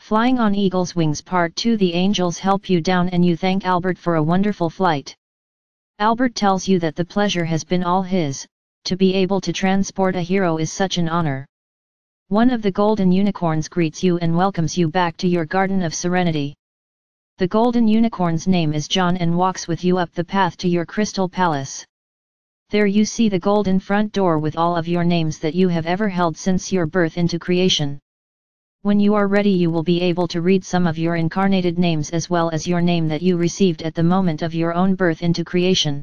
Flying on Eagle's Wings Part 2. The angels help you down and you thank Albert for a wonderful flight. Albert tells you that the pleasure has been all his, to be able to transport a hero is such an honor. One of the golden unicorns greets you and welcomes you back to your Garden of Serenity. The golden unicorn's name is John and walks with you up the path to your crystal palace. There you see the golden front door with all of your names that you have ever held since your birth into creation. When you are ready you will be able to read some of your incarnated names as well as your name that you received at the moment of your own birth into creation.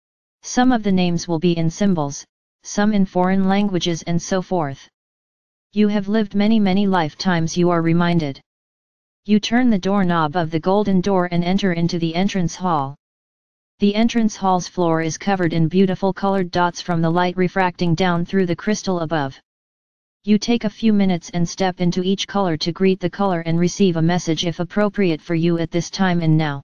Some of the names will be in symbols, some in foreign languages and so forth. You have lived many lifetimes, you are reminded. You turn the doorknob of the golden door and enter into the entrance hall. The entrance hall's floor is covered in beautiful colored dots from the light refracting down through the crystal above. You take a few minutes and step into each color to greet the color and receive a message if appropriate for you at this time and now.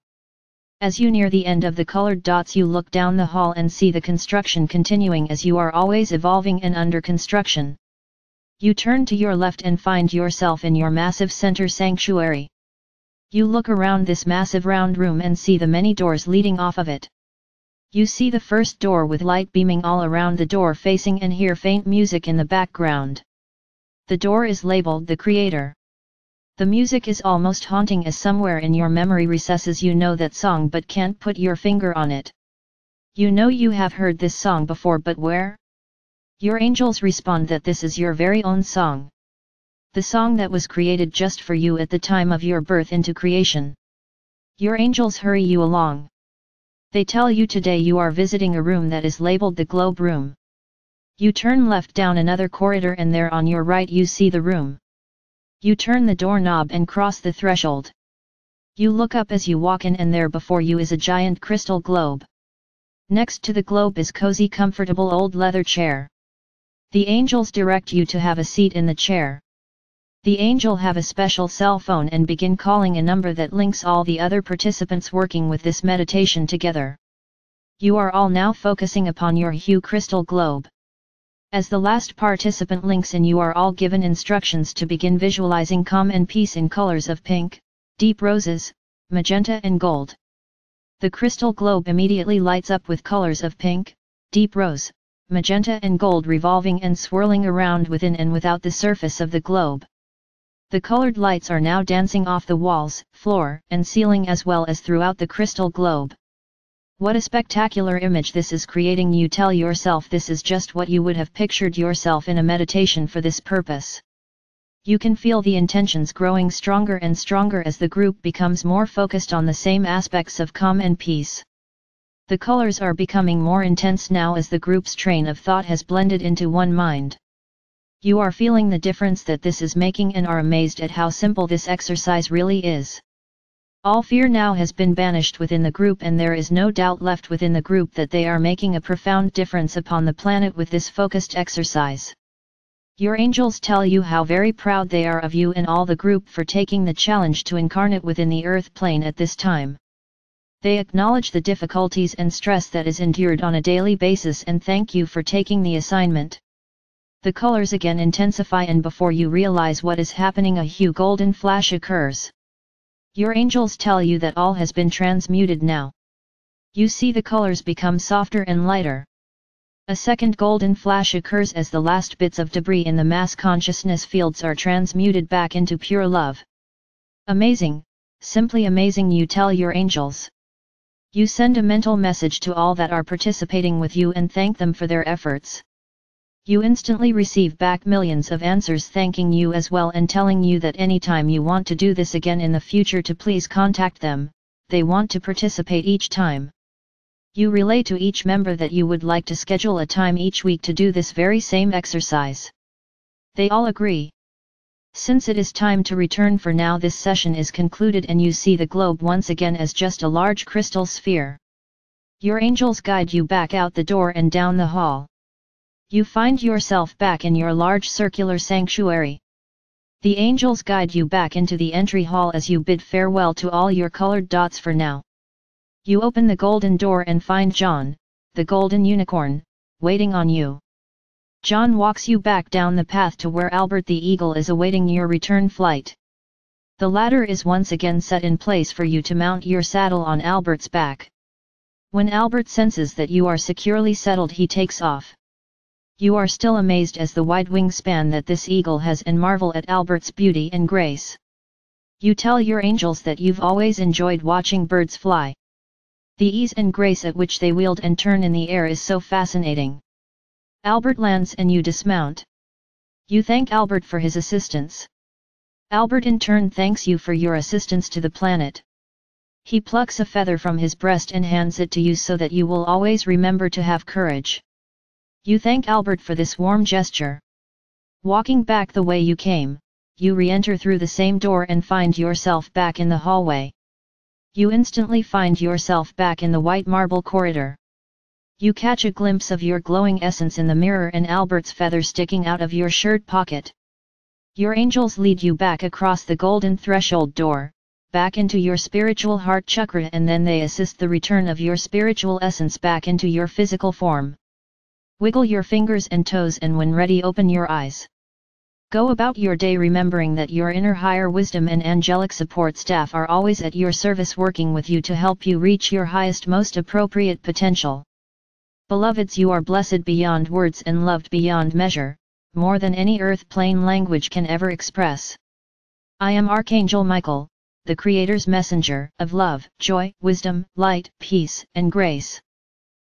As you near the end of the colored dots you look down the hall and see the construction continuing as you are always evolving and under construction. You turn to your left and find yourself in your massive center sanctuary. You look around this massive round room and see the many doors leading off of it. You see the first door with light beaming all around the door facing and hear faint music in the background. The door is labeled The Creator. The music is almost haunting as somewhere in your memory recesses you know that song but can't put your finger on it. You know you have heard this song before but where? Your angels respond that this is your very own song. The song that was created just for you at the time of your birth into creation. Your angels hurry you along. They tell you today you are visiting a room that is labeled the Globe Room. You turn left down another corridor and there on your right you see the room. You turn the doorknob and cross the threshold. You look up as you walk in and there before you is a giant crystal globe. Next to the globe is cozy comfortable old leather chair. The angels direct you to have a seat in the chair. The angel have a special cell phone and begin calling a number that links all the other participants working with this meditation together. You are all now focusing upon your hue crystal globe. As the last participant links in you are all given instructions to begin visualizing calm and peace in colors of pink, deep roses, magenta and gold. The crystal globe immediately lights up with colors of pink, deep rose, magenta and gold revolving and swirling around within and without the surface of the globe. The colored lights are now dancing off the walls, floor, and ceiling as well as throughout the crystal globe. What a spectacular image this is creating. You tell yourself this is just what you would have pictured yourself in a meditation for this purpose. You can feel the intentions growing stronger and stronger as the group becomes more focused on the same aspects of calm and peace. The colors are becoming more intense now as the group's train of thought has blended into one mind. You are feeling the difference that this is making and are amazed at how simple this exercise really is. All fear now has been banished within the group and there is no doubt left within the group that they are making a profound difference upon the planet with this focused exercise. Your angels tell you how very proud they are of you and all the group for taking the challenge to incarnate within the earth plane at this time. They acknowledge the difficulties and stress that is endured on a daily basis and thank you for taking the assignment. The colors again intensify and before you realize what is happening a hue golden flash occurs. Your angels tell you that all has been transmuted now. You see the colors become softer and lighter. A second golden flash occurs as the last bits of debris in the mass consciousness fields are transmuted back into pure love. Amazing, simply amazing, you tell your angels. You send a mental message to all that are participating with you and thank them for their efforts. You instantly receive back millions of answers thanking you as well and telling you that anytime you want to do this again in the future to please contact them, they want to participate each time. You relay to each member that you would like to schedule a time each week to do this very same exercise. They all agree. Since it is time to return for now, this session is concluded and you see the globe once again as just a large crystal sphere. Your angels guide you back out the door and down the hall. You find yourself back in your large circular sanctuary. The angels guide you back into the entry hall as you bid farewell to all your colored dots for now. You open the golden door and find John, the golden unicorn, waiting on you. John walks you back down the path to where Albert the Eagle is awaiting your return flight. The ladder is once again set in place for you to mount your saddle on Albert's back. When Albert senses that you are securely settled, he takes off. You are still amazed as the wide wingspan that this eagle has and marvel at Albert's beauty and grace. You tell your angels that you've always enjoyed watching birds fly. The ease and grace at which they wield and turn in the air is so fascinating. Albert lands and you dismount. You thank Albert for his assistance. Albert in turn thanks you for your assistance to the planet. He plucks a feather from his breast and hands it to you so that you will always remember to have courage. You thank Albert for this warm gesture. Walking back the way you came, you re-enter through the same door and find yourself back in the hallway. You instantly find yourself back in the white marble corridor. You catch a glimpse of your glowing essence in the mirror and Albert's feather sticking out of your shirt pocket. Your angels lead you back across the golden threshold door, back into your spiritual heart chakra, and then they assist the return of your spiritual essence back into your physical form. Wiggle your fingers and toes, and when ready open your eyes. Go about your day remembering that your inner higher wisdom and angelic support staff are always at your service, working with you to help you reach your highest, most appropriate potential. Beloveds, you are blessed beyond words and loved beyond measure, more than any earth plane language can ever express. I am Archangel Michael, the Creator's messenger of love, joy, wisdom, light, peace, and grace.